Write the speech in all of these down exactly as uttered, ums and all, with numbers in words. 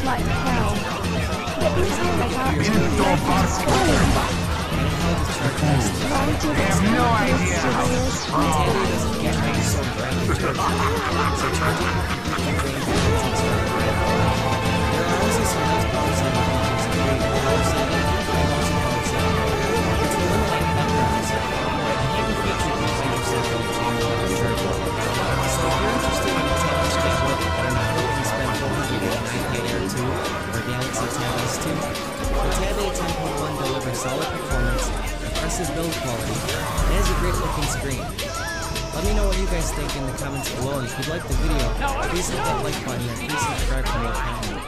like hell. But this time I got to I have no idea how strong doesn't get me so solid performance, impressive build quality, and has a great looking screen. Let me know what you guys think in the comments below, and if you liked the video, please hit that like button and please subscribe to my channel.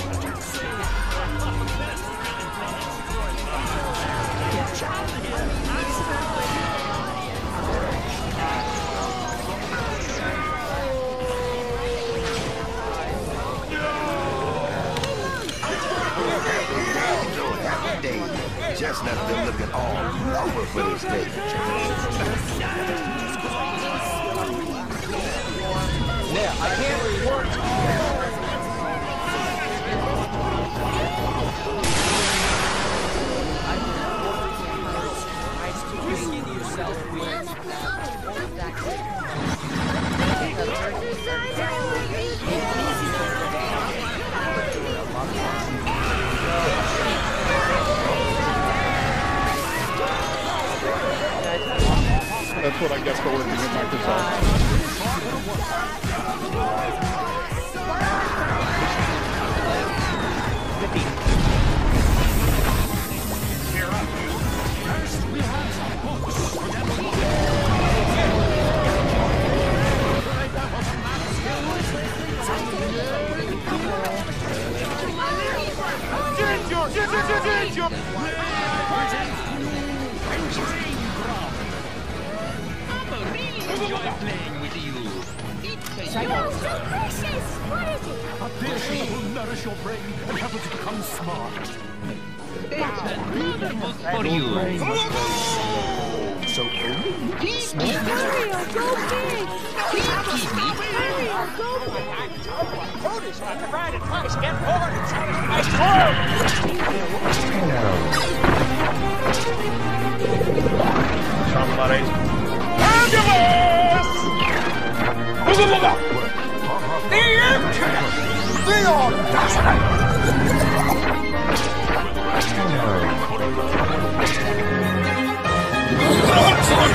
Just left them looking all over for this day. Yeah, I can't report. That's what I guess for working at Microsoft. Enjoy playing with you. Oh, so precious! What is it? A dish that will nourish your brain and help it to become smart. Another book for you. So Hurry or go big! Hurry or go big! Produce on the right and twice. Get forward and satisfy The Empire! The audacity! Excellent!